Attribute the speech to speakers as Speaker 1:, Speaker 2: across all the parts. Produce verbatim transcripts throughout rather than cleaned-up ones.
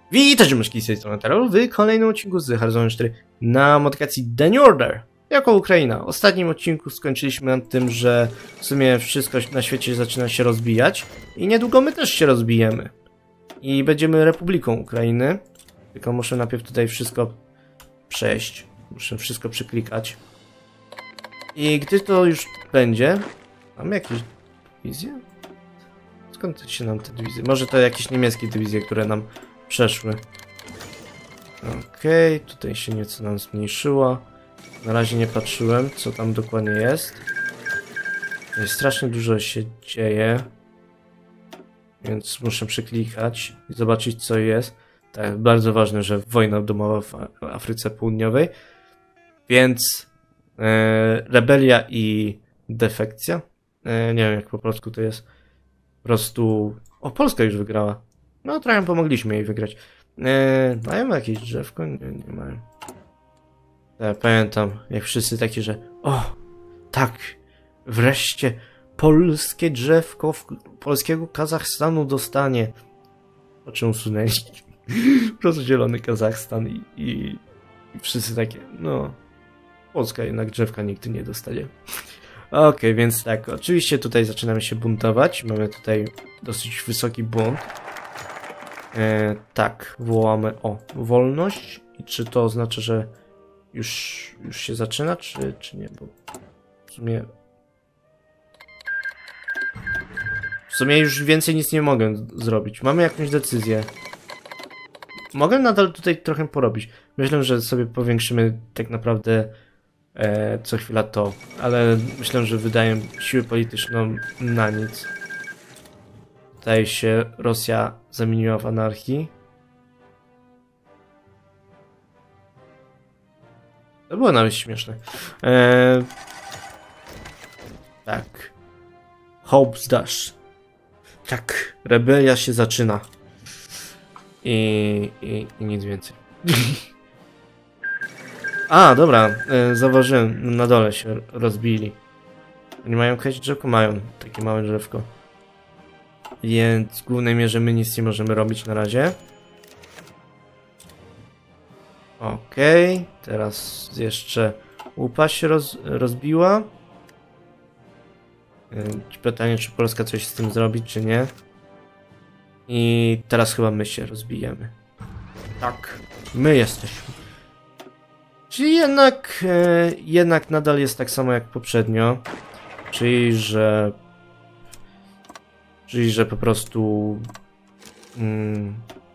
Speaker 1: Witajcie myszki z tej strony Terror w kolejnym odcinku z Hearthstone cztery na modyfikacji The New Order jako Ukraina. W ostatnim odcinku skończyliśmy na tym, że w sumie wszystko na świecie zaczyna się rozbijać i niedługo my też się rozbijemy. I będziemy Republiką Ukrainy. Tylko muszę najpierw tutaj wszystko przejść. Muszę wszystko przyklikać. I gdy to już będzie... Mamy jakieś dywizje? Skąd się nam te dywizje? Może to jakieś niemieckie dywizje, które nam przeszły. Okej, okay, tutaj się nieco nam zmniejszyło. Na razie nie patrzyłem, co tam dokładnie jest. Tutaj strasznie dużo się dzieje. Więc muszę przeklikać i zobaczyć, co jest. Tak, bardzo ważne, że wojna domowa w Afryce Południowej. Więc e, rebelia i defekcja. E, nie wiem, jak po polsku to jest. Po prostu... O, Polska już wygrała. No, trochę pomogliśmy jej wygrać. Eee, mają jakieś drzewko? Nie, nie mają. Ja pamiętam, jak wszyscy takie, że o, tak, wreszcie polskie drzewko w, polskiego Kazachstanu dostanie. Po czym usunęli? Po prostu zielony Kazachstan i, i, i wszyscy takie, no, Polska jednak drzewka nigdy nie dostanie. Okej, okay, więc tak, oczywiście tutaj zaczynamy się buntować. Mamy tutaj dosyć wysoki bunt. E, tak, wołamy o wolność. I czy to oznacza, że już, już się zaczyna, czy, czy nie? Bo w sumie... W sumie już więcej nic nie mogę zrobić. Mamy jakąś decyzję. Mogę nadal tutaj trochę porobić. Myślę, że sobie powiększymy tak naprawdę e, co chwila to. Ale myślę, że wydaję siłę polityczną na nic. Wydaje się, Rosja zamieniła w anarchii. To było nawet śmieszne. Eee... Tak. Hope's Dash. Tak. Rebelia się zaczyna. I, i, i nic więcej. A, dobra. E, zauważyłem. Na dole się rozbili. Oni mają jakieś drzewko? Mają. Takie małe drzewko. Więc w głównej mierze my nic nie możemy robić na razie. Okej, okay. Teraz jeszcze łupa się roz, rozbiła. Pytanie, czy Polska coś z tym zrobi, czy nie. I teraz chyba my się rozbijemy. Tak, my jesteśmy. Czyli jednak, e, jednak nadal jest tak samo jak poprzednio. Czyli, że... Czyli, że po prostu mm,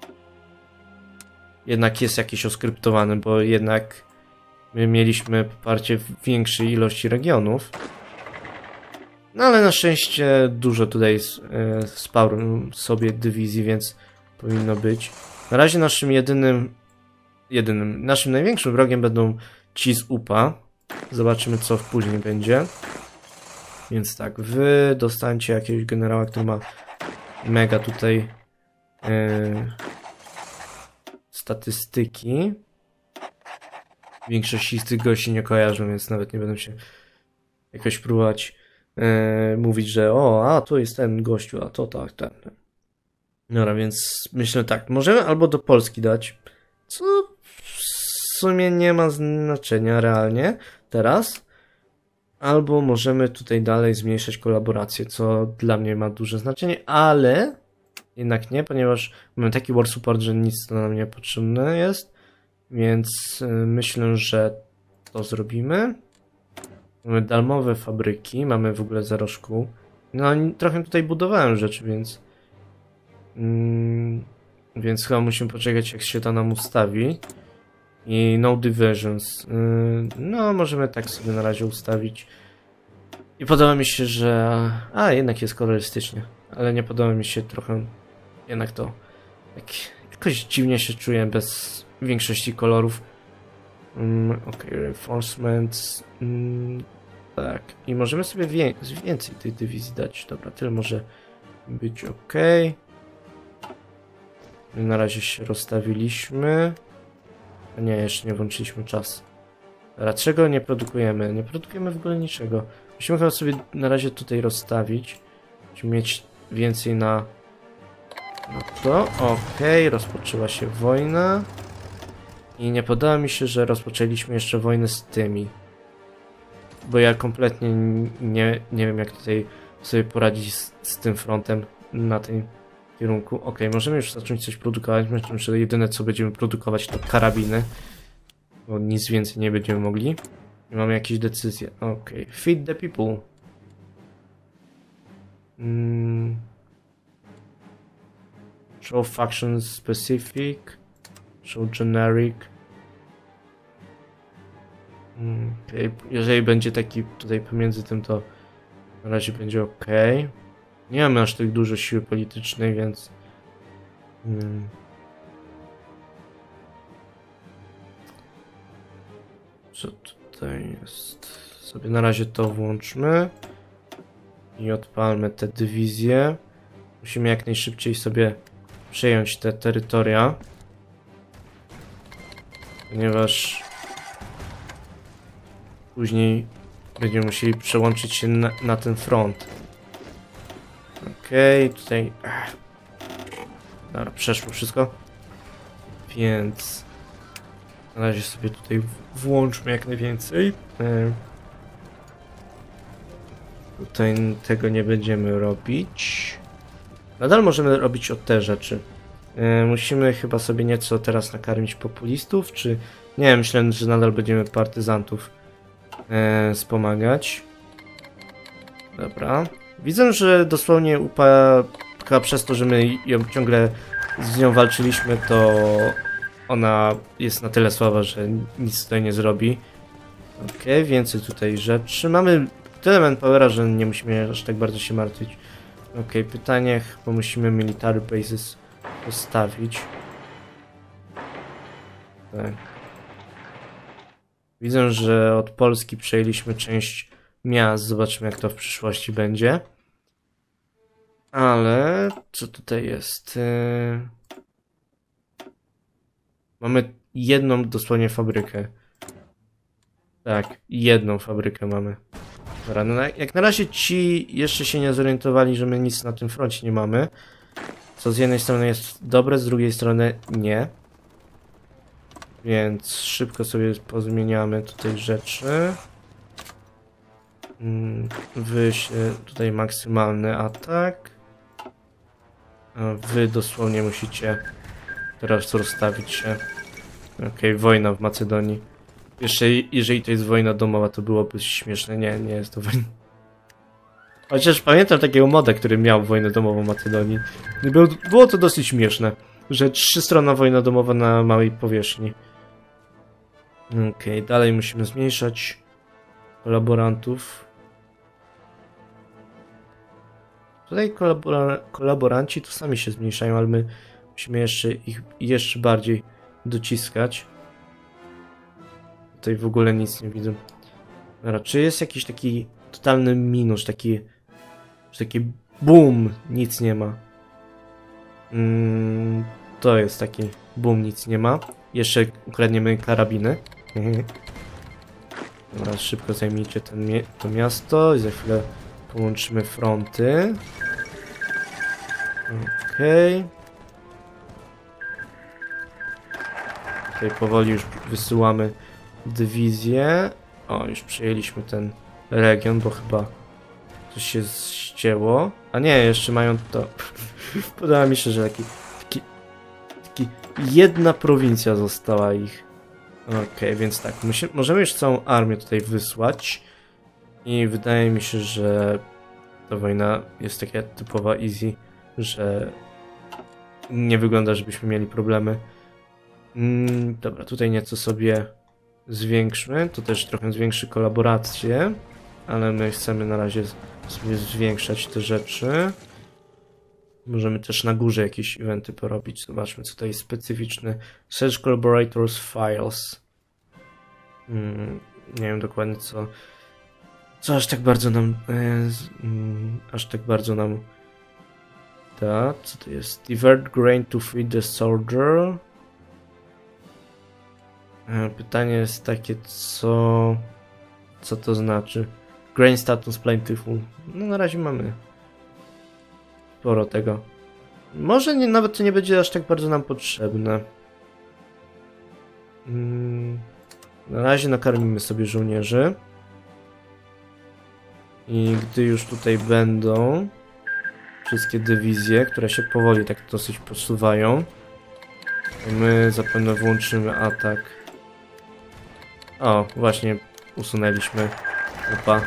Speaker 1: jednak jest jakiś oskryptowany, bo jednak my mieliśmy poparcie w większej ilości regionów. No ale na szczęście dużo tutaj e, wsparł sobie dywizji, więc powinno być. Na razie naszym jedynym, jedynym, naszym największym wrogiem będą ci z U P A. Zobaczymy, co później będzie. Więc tak, wy dostańcie jakiegoś generała, który ma mega tutaj yy, statystyki. Większości z tych gości nie kojarzą, więc nawet nie będę się jakoś próbować yy, mówić, że o, a tu jest ten gościu, a to tak, ten. Dobra, więc myślę tak, możemy albo do Polski dać, co w sumie nie ma znaczenia realnie teraz. Albo możemy tutaj dalej zmniejszać kolaborację, co dla mnie ma duże znaczenie, ale jednak nie, ponieważ mamy taki war support, że nic to nam nie potrzebne jest, więc myślę, że to zrobimy. Mamy darmowe fabryki, mamy w ogóle zero szkół. No trochę tutaj budowałem rzeczy, więc mm, więc chyba musimy poczekać, jak się to nam ustawi. I no divisions. No, możemy tak sobie na razie ustawić. I podoba mi się, że... A, jednak jest kolorystycznie. Ale nie podoba mi się trochę... Jednak to... Jak... Jakoś dziwnie się czuję bez większości kolorów. Um, ok, reinforcements. Um, tak. I możemy sobie wie... więcej tej dywizji dać. Dobra, tyle może być ok. Na razie się rozstawiliśmy. A nie, jeszcze nie włączyliśmy czas. Dlaczego nie produkujemy? Nie produkujemy w ogóle niczego. Musimy chyba sobie na razie tutaj rozstawić. Żeby mieć więcej na No to okej, okay, rozpoczęła się wojna. I nie podoba mi się, że rozpoczęliśmy jeszcze wojnę z tymi. Bo ja kompletnie nie, nie wiem, jak tutaj sobie poradzić z, z tym frontem na tym kierunku. Ok, możemy już zacząć coś produkować. Myślę, że jedyne, co będziemy produkować, to karabiny. Bo nic więcej nie będziemy mogli. I mamy jakieś decyzje. Ok, feed the people. Hmm. Show faction specific. Show generic. Okay. Jeżeli będzie taki tutaj pomiędzy tym, to na razie będzie ok. Nie mamy aż tak dużo siły politycznej, więc hmm. Co tutaj jest? Sobie na razie to włączmy i odpalmy te dywizje. Musimy jak najszybciej sobie przejąć te terytoria, ponieważ później będziemy musieli przełączyć się na, na ten front. Okej, okay, tutaj... Ach. Dobra, przeszło wszystko. Więc... Na razie sobie tutaj włączmy jak najwięcej. E... Tutaj tego nie będziemy robić. Nadal możemy robić o te rzeczy. E... Musimy chyba sobie nieco teraz nakarmić populistów, czy... Nie wiem, myślę, że nadal będziemy partyzantów e... wspomagać. Dobra. Widzę, że dosłownie upada przez to, że my ją ciągle z nią walczyliśmy, to ona jest na tyle słaba, że nic tutaj nie zrobi. Ok, więcej tutaj rzeczy. Mamy tyle manpowera, że nie musimy aż tak bardzo się martwić. Ok, pytanie, bo musimy military bases postawić. Tak. Widzę, że od Polski przejęliśmy część miast. Zobaczymy, jak to w przyszłości będzie. Ale co tutaj jest? Yy... Mamy jedną dosłownie fabrykę. Tak, jedną fabrykę mamy. Dobra, no jak na razie ci jeszcze się nie zorientowali, że my nic na tym froncie nie mamy. Co z jednej strony jest dobre, z drugiej strony nie. Więc szybko sobie pozmieniamy tutaj rzeczy. Wyślę tutaj maksymalny atak. A wy dosłownie musicie teraz rozstawić się. Okej, okay, wojna w Macedonii. Jeszcze jeżeli to jest wojna domowa, to byłoby śmieszne. Nie, nie jest to wojna. Chociaż pamiętam takiego moda, który miał wojnę domową w Macedonii. Było, było to dosyć śmieszne, że trzystronna wojna domowa na małej powierzchni. Okej, okay, dalej musimy zmniejszać kolaborantów. Tutaj kolabora kolaboranci to sami się zmniejszają, ale my musimy jeszcze ich jeszcze bardziej dociskać. Tutaj w ogóle nic nie widzę. Dobra, czy jest jakiś taki totalny minus, taki, taki boom, nic nie ma. Mm, to jest taki boom, nic nie ma. Jeszcze ukradniemy karabiny. Dobra, szybko zajmijcie ten mi to miasto i za chwilę połączymy fronty. Okej. Okay. Tutaj powoli już wysyłamy dywizję. O, już przejęliśmy ten region, bo chyba coś się ścięło. A nie, jeszcze mają to... Podoba mi się, że taki, taki, taki jedna prowincja została ich. Okej, okay, więc tak, musi, możemy już całą armię tutaj wysłać. I wydaje mi się, że ta wojna jest taka typowa easy, że nie wygląda, żebyśmy mieli problemy. Mm, dobra, tutaj nieco sobie zwiększmy. To też trochę zwiększy kolaborację, ale my chcemy na razie sobie zwiększać te rzeczy. Możemy też na górze jakieś eventy porobić. Zobaczmy, co tutaj jest specyficzne. Search Collaborators Files. Mm, nie wiem dokładnie co. Co aż tak bardzo nam. E, mm, aż tak bardzo nam da. Co to jest? Divert grain to feed the soldier. E, pytanie jest takie, co. Co to znaczy? Grain status plentiful. No na razie mamy sporo tego. Może nie, nawet to nie będzie aż tak bardzo nam potrzebne. Hmm. Na razie nakarmimy sobie żołnierzy. I gdy już tutaj będą wszystkie dywizje, które się powoli tak dosyć posuwają, to my zapewne włączymy atak. O, właśnie usunęliśmy upa.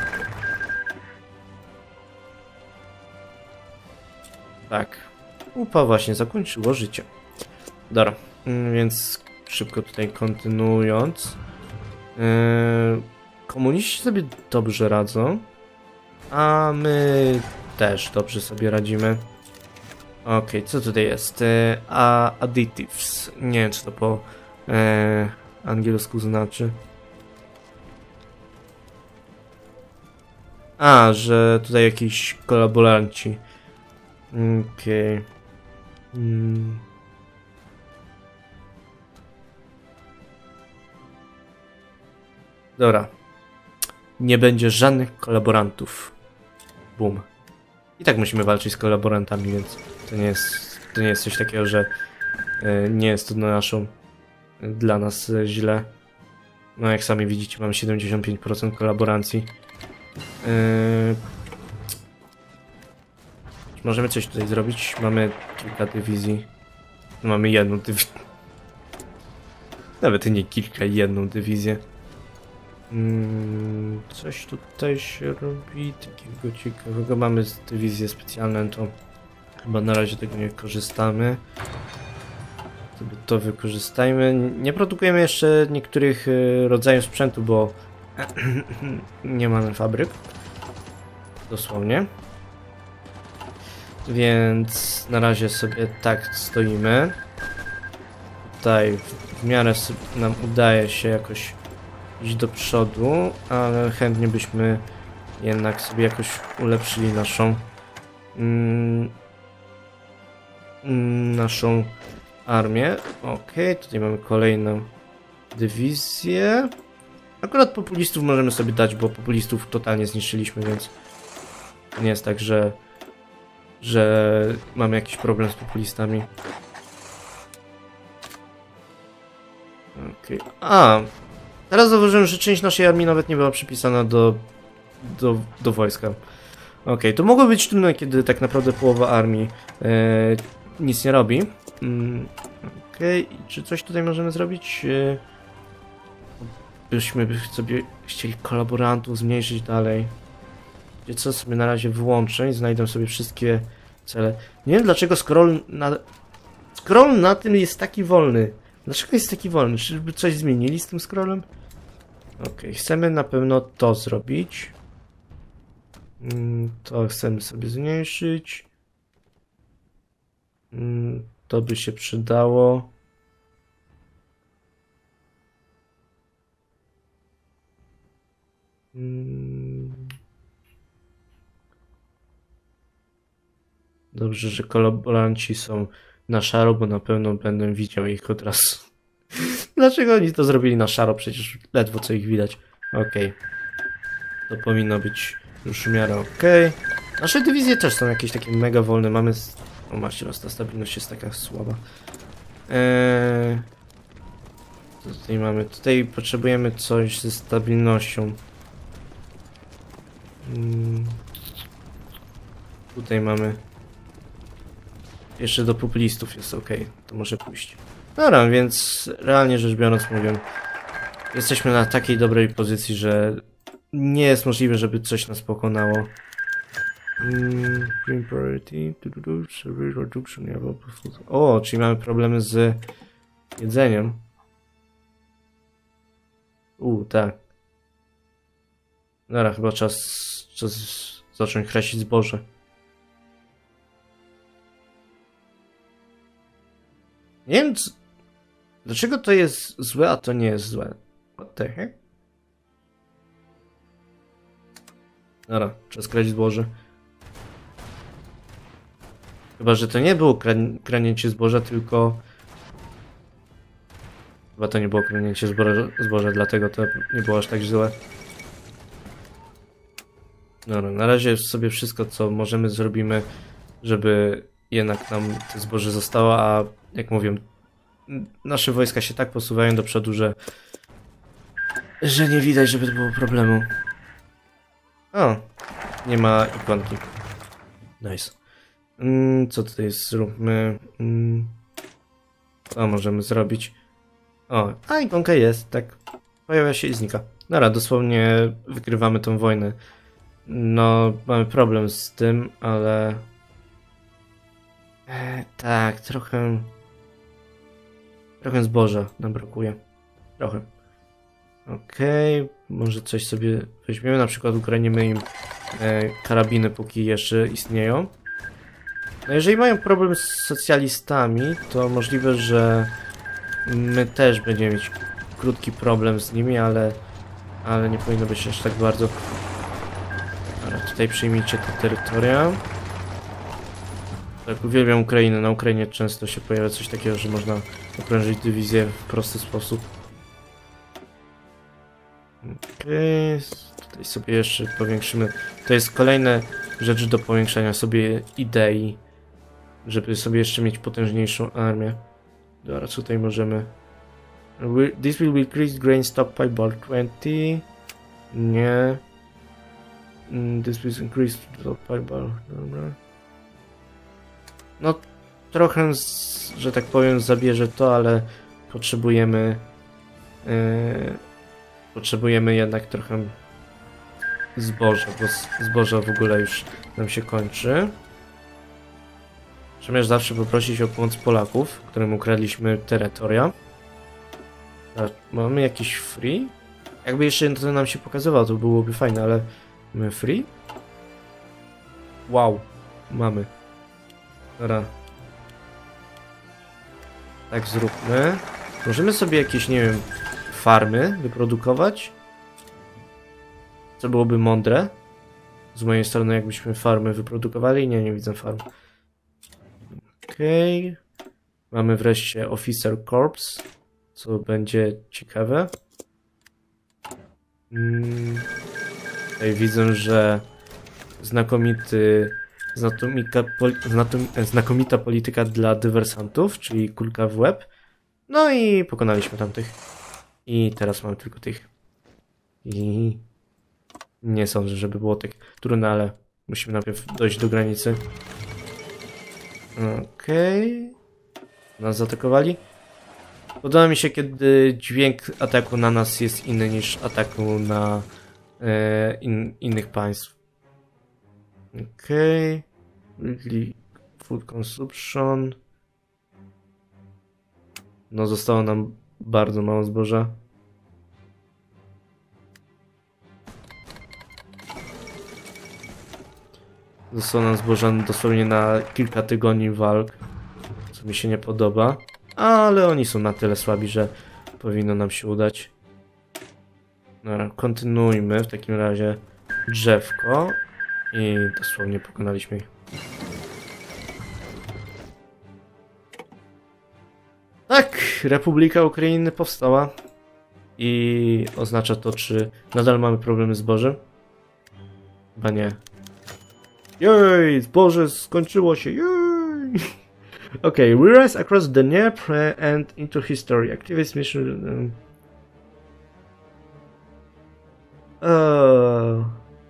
Speaker 1: Tak, upa właśnie zakończyło życie. Dobra, więc szybko tutaj kontynuując. Yy, komuniści sobie dobrze radzą, a my też dobrze sobie radzimy. Okej, okay, co tutaj jest? E, a additives. Nie wiem, co to po e, angielsku znaczy. A, że tutaj jakiś kolaboranci. Okej. Okay. Hmm. Dobra. Nie będzie żadnych kolaborantów. Boom. I tak musimy walczyć z kolaborantami, więc to nie jest, to nie jest coś takiego, że y, nie jest to na naszą, y, dla nas y, źle. No jak sami widzicie, mamy siedemdziesiąt pięć procent kolaborancji. Y, możemy coś tutaj zrobić? Mamy kilka dywizji. No, mamy jedną dywizję. Nawet nie kilka, jedną dywizję. Hmm, coś tutaj się robi takiego ciekawego. Mamy dywizję specjalną, to chyba na razie tego nie korzystamy. Sobie to wykorzystajmy. Nie produkujemy jeszcze niektórych rodzajów sprzętu, bo nie mamy fabryk. Dosłownie. Więc na razie sobie tak stoimy. Tutaj w miarę nam udaje się jakoś iść do przodu, ale chętnie byśmy jednak sobie jakoś ulepszyli naszą mm, naszą armię. Ok, tutaj mamy kolejną dywizję. Akurat populistów możemy sobie dać, bo populistów totalnie zniszczyliśmy, więc nie jest tak, że że mamy jakiś problem z populistami. Ok, a teraz zauważyłem, że część naszej armii nawet nie była przypisana do, do, do wojska. Okej, okay, to mogło być trudne, kiedy tak naprawdę połowa armii e, nic nie robi. Mm, Okej, okay. Czy coś tutaj możemy zrobić? E, byśmy sobie chcieli kolaborantów zmniejszyć dalej. Gdzie co sobie na razie wyłączę i znajdę sobie wszystkie cele. Nie wiem dlaczego scroll na, scroll na tym jest taki wolny. Dlaczego jest taki wolny? Czyżby coś zmienili z tym scrollem? Ok, chcemy na pewno to zrobić. To chcemy sobie zmniejszyć. To by się przydało. Dobrze, że kolaboranci są na szaro, bo na pewno będę widział ich od razu. Dlaczego oni to zrobili na szaro? Przecież ledwo co ich widać. Okej. Okay. To powinno być już w miarę okej. Okay. Nasze dywizje też są jakieś takie mega wolne. Mamy... O, macie raz, ta stabilność jest taka słaba. Eee... Tutaj mamy... Tutaj potrzebujemy coś ze stabilnością. Hmm. Tutaj mamy... Jeszcze do populistów jest ok, to może pójść. Dobra, więc realnie rzecz biorąc mówię, jesteśmy na takiej dobrej pozycji, że nie jest możliwe, żeby coś nas pokonało. Mm, green priority, reduction, o, czyli mamy problemy z jedzeniem. U, tak. Dobra, chyba czas, czas zacząć kraścić zboże. Nie wiem, co... dlaczego to jest złe, a to nie jest złe. What the heck? Dobra, czas kraść zboże. Chyba, że to nie było kran kranięcie zboża, tylko... Chyba to nie było kranięcie zboża, zboża, dlatego to nie było aż tak źle. Dobra, na razie sobie wszystko, co możemy, zrobimy, żeby jednak nam to zboże zostało, a jak mówię, nasze wojska się tak posuwają do przodu, że że nie widać, żeby to było problemu. O, nie ma ikonki. Nice. Mm, co tutaj zróbmy? Mm, co możemy zrobić? O, a ikonka jest, tak. Pojawia się i znika. Dobra, dosłownie wygrywamy tą wojnę. No, mamy problem z tym, ale... E, tak, trochę... Trochę zboża nam brakuje. Trochę. Okej, okay, może coś sobie weźmiemy, na przykład ukradniemy im e, karabiny, póki jeszcze istnieją. No jeżeli mają problem z socjalistami, to możliwe, że my też będziemy mieć krótki problem z nimi, ale, ale nie powinno być aż tak bardzo. Dobra, tutaj przyjmijcie te terytoria. Tak, uwielbiam Ukrainę. Na Ukrainie często się pojawia coś takiego, że można okrążyć dywizję w prosty sposób. Okej, okay. Tutaj sobie jeszcze powiększymy. To jest kolejna rzecz do powiększania sobie idei, żeby sobie jeszcze mieć potężniejszą armię. Dobra, tutaj możemy... This will increase grain stockpile by twenty. Nie. This will increase stockpile by... Dobra. No, trochę, z, że tak powiem, zabierze to, ale potrzebujemy... Yy, potrzebujemy jednak trochę zboża, bo zboża w ogóle już nam się kończy. Trzeba zawsze poprosić o pomoc Polaków, którym ukradliśmy terytoria. A, mamy jakiś free? Jakby jeszcze to nam się pokazywało, to byłoby fajne, ale mamy free? Wow, mamy. Dobra. Tak zróbmy. Możemy sobie jakieś, nie wiem, farmy wyprodukować? Co byłoby mądre? Z mojej strony, jakbyśmy farmy wyprodukowali? Nie, nie widzę farm. Okej. Okay. Mamy wreszcie Officer Corps, co będzie ciekawe. Hmm. Tutaj widzę, że znakomity, znakomita, poli, znatom, znakomita polityka dla dywersantów, czyli kulka w łeb. No i pokonaliśmy tamtych. I teraz mamy tylko tych. I nie sądzę, żeby było tak trudne, ale musimy najpierw dojść do granicy. Okej. Okay. Nas zaatakowali. Podoba mi się, kiedy dźwięk ataku na nas jest inny niż ataku na e, in, innych państw. Okej. Okay. Food consumption. No, zostało nam bardzo mało zboża. Zostało nam zboża dosłownie na kilka tygodni walk, co mi się nie podoba. Ale oni są na tyle słabi, że powinno nam się udać. Dobra, kontynuujmy w takim razie drzewko i dosłownie pokonaliśmy ich. Tak, Republika Ukrainy powstała i oznacza to, czy nadal mamy problemy z zbożem? Chyba nie. Jej, zboże skończyło się, jej! Okay, we rise across the Dniepr and into history. Activist mission... Um... Oh.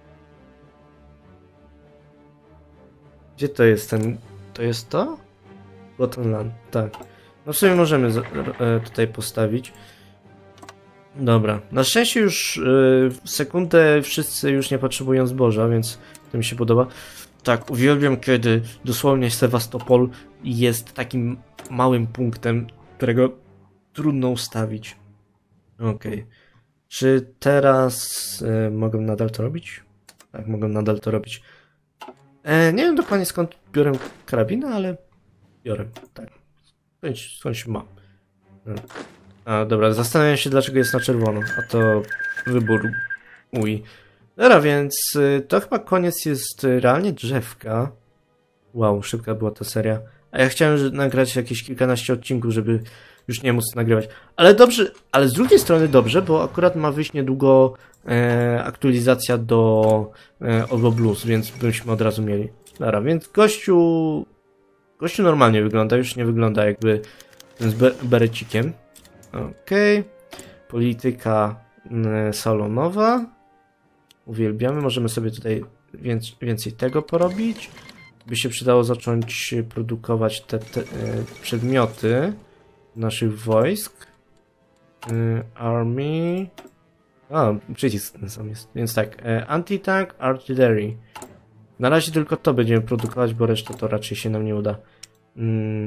Speaker 1: Gdzie to jest ten... To jest to? Gotenland, tak. No w sumie możemy tutaj postawić. Dobra. Na szczęście już w sekundę wszyscy już nie potrzebują zboża, więc to mi się podoba. Tak, uwielbiam, kiedy dosłownie Sewastopol jest takim małym punktem, którego trudno ustawić. Okej. Okay. Czy teraz y, mogę nadal to robić? Tak, mogę nadal to robić. E, nie wiem dokładnie skąd biorę karabinę, ale biorę, tak. Skądś, skądś mam. A, dobra, zastanawiam się, dlaczego jest na czerwono, a to wybór mój. Dobra, więc y, to chyba koniec jest y, realnie drzewka. Wow, szybka była ta seria. A ja chciałem nagrać jakieś kilkanaście odcinków, żeby już nie móc nagrywać. Ale dobrze, ale z drugiej strony dobrze, bo akurat ma wyjść niedługo e, aktualizacja do e, Ovo Blues, więc byśmy od razu mieli. Dobra, więc gościu Gościu normalnie wygląda, już nie wygląda jakby z be berecikiem. Okej. Okay. Polityka y, salonowa. Uwielbiamy, możemy sobie tutaj więcej, więcej tego porobić. By się przydało zacząć produkować te, te y, przedmioty naszych wojsk. Y, army. A, przycisk ten sam jest. Więc tak, y, anti-tank, artillery. Na razie tylko to będziemy produkować, bo reszta to raczej się nam nie uda. Mm.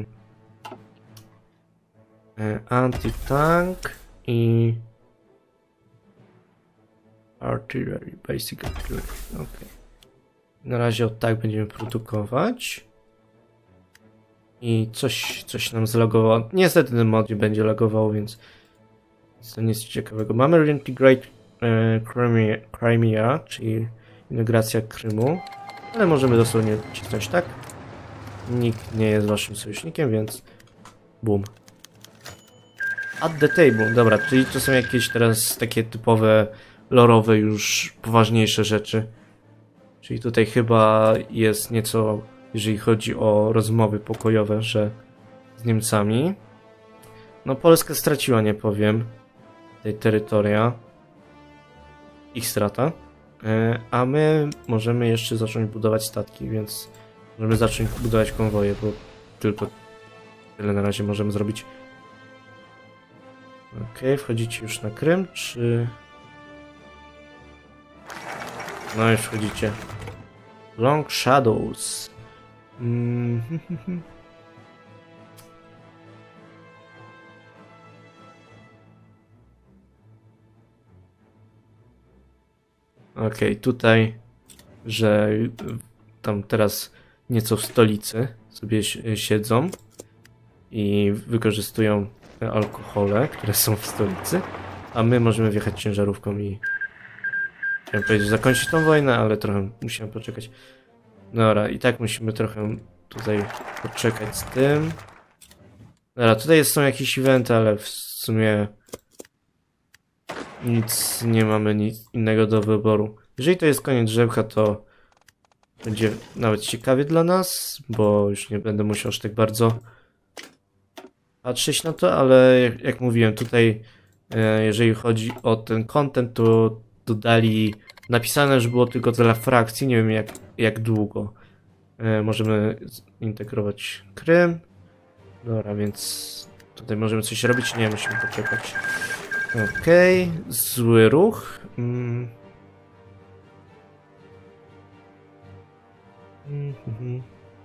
Speaker 1: Y, anti-tank i artillery, basic artillery. Ok. Na razie od tak będziemy produkować. I coś, coś nam zlagowało. Niestety ten mod nie będzie lagował, więc to nic ciekawego. Mamy Reintegrate e, Crimea, Crimea, czyli integracja Krymu. Ale możemy dosłownie cisnąć tak. Nikt nie jest waszym sojusznikiem, więc boom. At the table. Dobra, czyli to są jakieś teraz takie typowe lorowe, już poważniejsze rzeczy. Czyli tutaj chyba jest nieco, jeżeli chodzi o rozmowy pokojowe, że z Niemcami. No Polska straciła, nie powiem, tej terytoria. Ich strata. A my możemy jeszcze zacząć budować statki, więc możemy zacząć budować konwoje, bo tylko tyle na razie możemy zrobić. Ok, wchodzicie już na Krym, czy... No już wchodzicie. Long Shadows. Mm -hmm. Okej, okay, tutaj, że tam teraz nieco w stolicy sobie siedzą i wykorzystują alkohole, które są w stolicy, a my możemy wjechać ciężarówką i chciałem powiedzieć, zakończyć tą wojnę, ale trochę musimy poczekać. Dobra, i tak musimy trochę tutaj poczekać z tym. Dobra, tutaj są jakieś eventy, ale w sumie nic, nie mamy nic innego do wyboru. Jeżeli to jest koniec drzewka, to będzie nawet ciekawie dla nas, bo już nie będę musiał aż tak bardzo patrzeć na to, ale jak, jak mówiłem, tutaj e, jeżeli chodzi o ten content, to dodali napisane, że było tylko dla frakcji, nie wiem jak, jak długo. E, możemy integrować Krym. Dobra, więc tutaj możemy coś robić, nie musimy poczekać. Okej, okay. Zły ruch. Mm. Mm -hmm.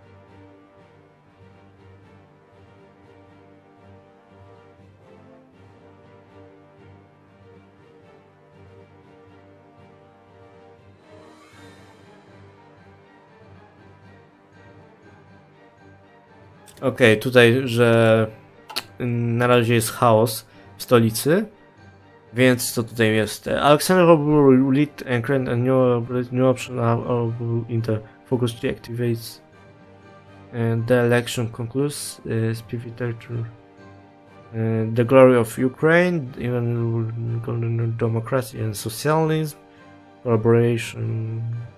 Speaker 1: Okej, okay, tutaj, że na razie jest chaos w stolicy, więc co tutaj jest? Alexander will lead and create a new, new option in the focus to activate and the election concludes uh, pivotal to uh, the glory of Ukraine, even democracy and socialism, collaboration,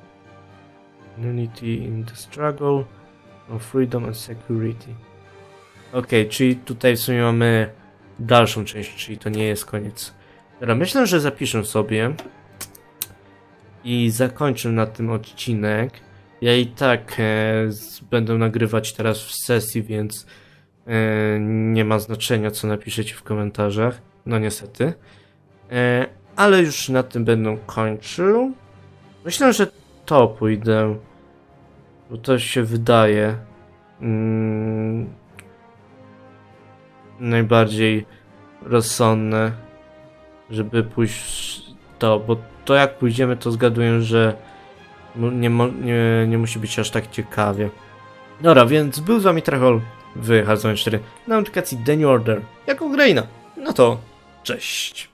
Speaker 1: unity in the struggle of freedom and security. Ok, czyli tutaj w sumie mamy dalszą część, czyli to nie jest koniec. Dobra, myślę, że zapiszę sobie i zakończę na tym odcinek. Ja i tak e, będę nagrywać teraz w sesji, więc e, nie ma znaczenia, co napiszecie w komentarzach. No niestety. E, ale już na tym będę kończył. Myślę, że to pójdę, bo to się wydaje mm, najbardziej rozsądne, żeby pójść to, bo to jak pójdziemy, to zgaduję, że nie, nie, nie musi być aż tak ciekawie. Dobra, więc był z wami Trachol w Hearthstone cztery na aplikacji The New Order jako Ukraina. No to cześć.